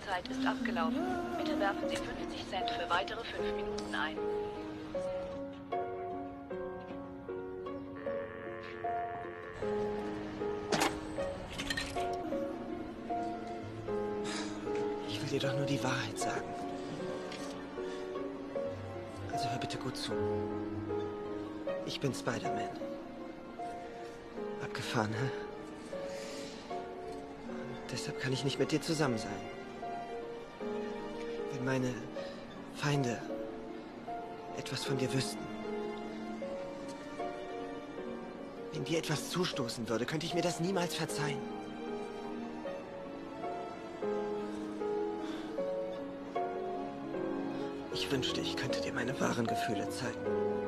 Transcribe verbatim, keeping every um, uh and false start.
Zeit ist abgelaufen. Bitte werfen Sie fünfzig Cent für weitere fünf Minuten ein. Ich will dir doch nur die Wahrheit sagen. Also hör bitte gut zu. Ich bin Spider-Man. Abgefahren, hä? Und deshalb kann ich nicht mit dir zusammen sein. Wenn meine Feinde etwas von dir wüssten, wenn dir etwas zustoßen würde, könnte ich mir das niemals verzeihen. Ich wünschte, ich könnte dir meine wahren Gefühle zeigen.